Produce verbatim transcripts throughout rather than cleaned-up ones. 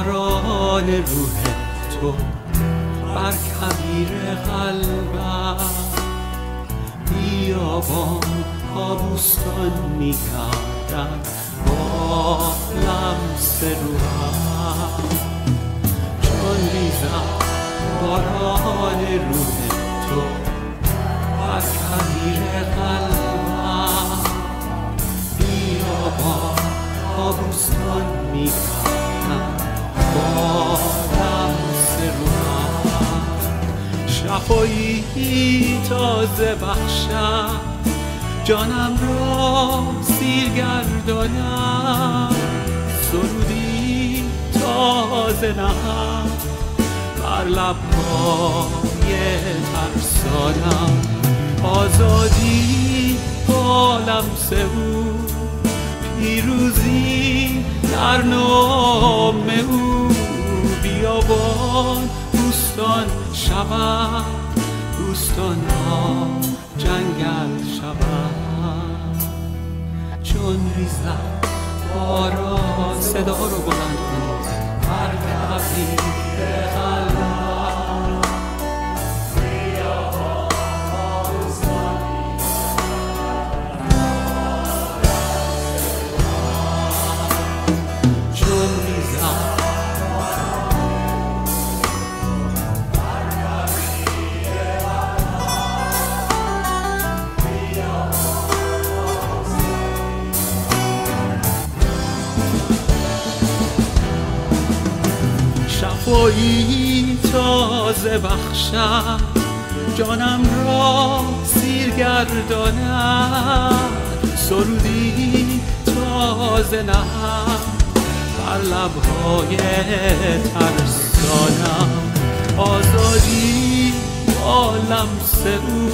باران روح تو بر کویر قلبم، بیابان ها بوستان می‌گردن با لمس روحم، چون ریزد باران روح تو بر کویر قلبم، بیابان ها بوستان می‌گردن با لمس روحم، شفایی تازه بخشم جانم را سیر گردانم، سرودی تازه نهم بر لب‌های ترسانم، آزادی با لمس او، پیروزی در نام او، بیابان بوستان شود، بوستان ها جنگل شود، چون ریزد باران. صدا رو بلند کنید بر کویر قلبم، بیابان ها بوستان چون ریزد شفایی تازه بخشم جانم را سیر گرداند، سرودی تازه نهم بر لب‌های ترسانم، آزادی با لمس او،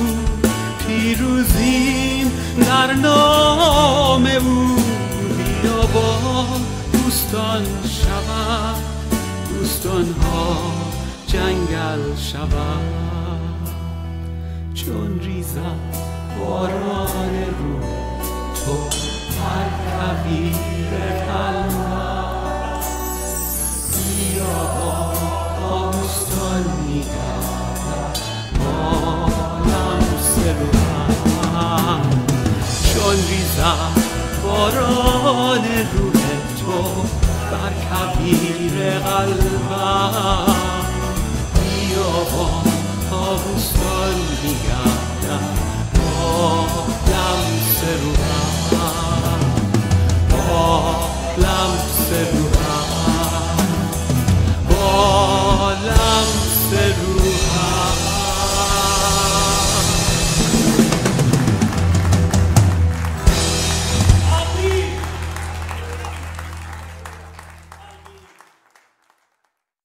پیروزی در نام او، بیابان بوستان شود، بوستان ها جنگل شود، چون ریزد باران روح تو بر کویر قلبم، بیابان ها بوستان می‌گردد با لمس روحم، چون ریزد باران روح تو بر کویر قلبم، بیابان ها بوستان می‌گردد